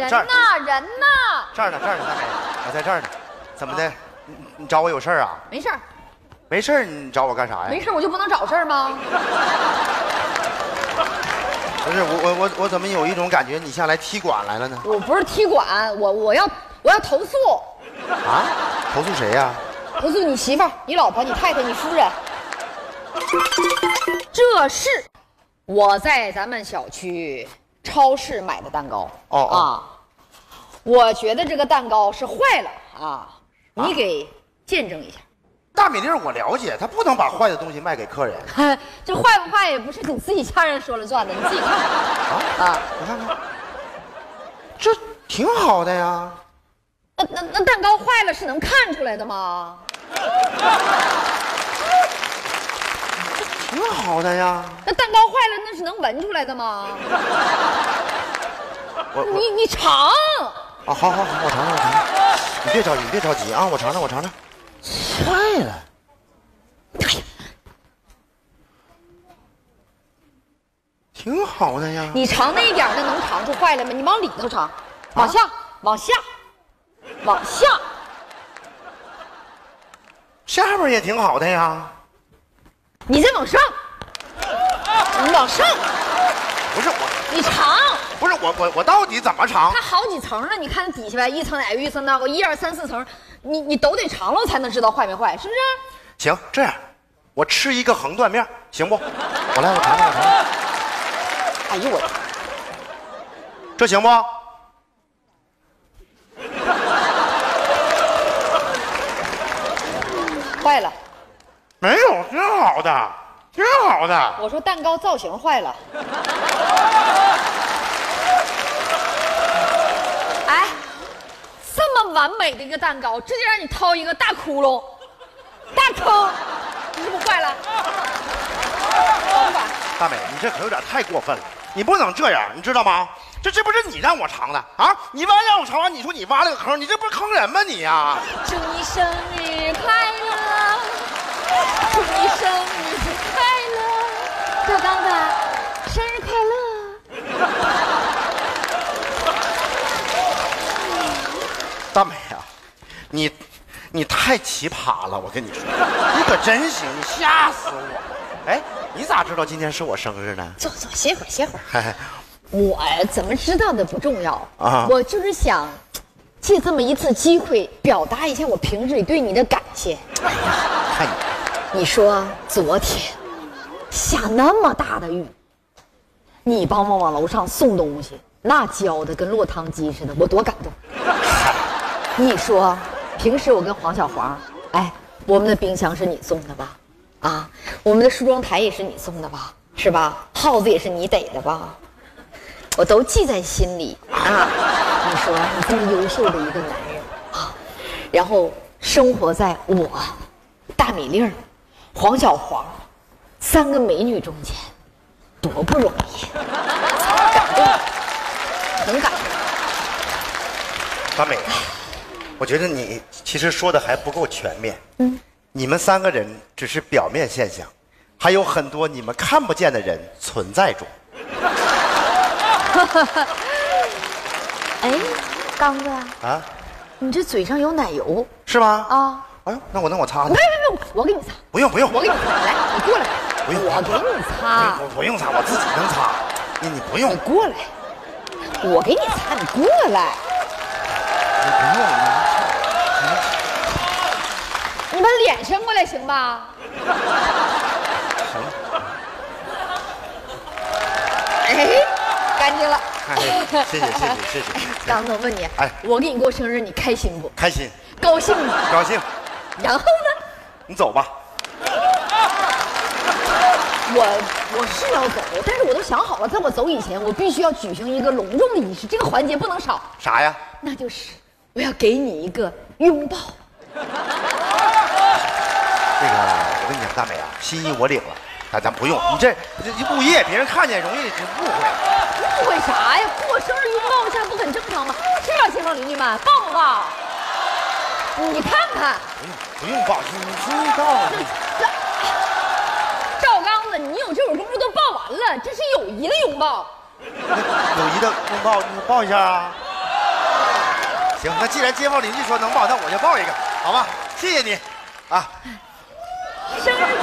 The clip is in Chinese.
人呢？人呢？ 这儿呢，大美，我在这儿呢。怎么的？你找我有事儿啊？ 没事儿。 没事儿，你找我干啥呀？ 没事儿，我就不能找事儿吗？ 不是我怎么有一种感觉你像来踢馆来了呢？ 我不是踢馆，我要投诉。 啊？投诉谁呀？ 投诉你媳妇儿、你老婆、你太太、你夫人。这是我在咱们小区超市买的蛋糕。我觉得这个蛋糕是坏了啊，你给见证一下。 大米粒我了解，他不能把坏的东西卖给客人。 这坏不坏也不是你自己家人说了算的，你自己看啊！我看看，这挺好的呀。 那蛋糕坏了是能看出来的吗？ 挺好的呀。 那蛋糕坏了那是能闻出来的吗？你尝。 啊，好，我尝尝。你别着急啊，我尝尝。坏了。挺好的呀。 你尝那一点那能尝出坏来吗？你往里头尝，往下， 下边也挺好的呀。 你再往上，你往上。 不是我， 你尝。 不是我到底怎么尝？ 它好几层呢，你看底下呗，一层奶油，一层那个，1、2、3、4层，你都得尝了才能知道坏没坏，是不是？ 行，这样，我吃一个横断面，行不？我尝尝。 哎呦我， 这行不？ 坏了。 没有，挺好的。 我说蛋糕造型坏了。哎，这么完美的一个蛋糕，直接让你掏一个大窟窿、大坑，你是不是坏了？ 大美，你这可有点太过分了，你不能这样，你知道吗？这不是你让我尝的啊！你让我尝完，你说你挖了个坑，你这不是坑人吗你呀？ 祝你生日快乐，祝你生日快乐，小刚子，生日快乐！ 大美啊，你太奇葩了，我跟你说，你可真行，你吓死我！哎，你咋知道今天是我生日呢？ 坐，歇会儿。我怎么知道的不重要啊，我就是想借这么一次机会表达一下我平日里对你的感谢。 哎呀，看你说昨天下那么大的雨，你帮我往楼上送东西，那浇的跟落汤鸡似的，我多感动。你说平时我跟黄小黄，哎，我们的冰箱是你送的吧？啊，我们的梳妆台也是你送的吧？是吧？耗子也是你逮的吧？我都记在心里啊！你说你这么优秀的一个男人啊，然后生活在我、大米粒儿、黄小黄3个美女中间，多不容易，感动，很感动。 大美，我觉得你其实说的还不够全面。你们3个人只是表面现象，还有很多你们看不见的人存在中。 哎，刚子啊， 你这嘴上有奶油是吗？ 啊！ 哎呦，那我擦擦。 别，我给你擦。 不用， 我给你擦。来，你过来。 不用， 我给你擦。 不用擦，我自己能擦。你不用。 你过来，我给你擦，你过来。 你不用， 你把脸伸过来行吧？ 行。 哎，干净了。 谢谢。 刚子，我问你，我给你过生日，你开心不？ 开心。 高兴吗？ 高兴。 然后呢？ 你走吧。 我是要走，但是我都想好了，在我走以前，我必须要举行一个隆重的仪式，这个环节不能少。 啥呀？ 那就是我要给你一个拥抱。 这个，我跟你讲，大美啊，心意我领了。咱不用，你这物业别人看见容易误会。 误会啥呀？过生日拥抱一下不很正常吗？是吧，街坊邻居们，抱不抱？你看看。 不用抱，你抱。 赵刚子，你有这会儿功夫都抱完了，这是友谊的拥抱。 友谊的拥抱，你抱一下啊。 行，那既然街坊邻居说能抱，那我就抱一个，好吧？谢谢你，啊。 生日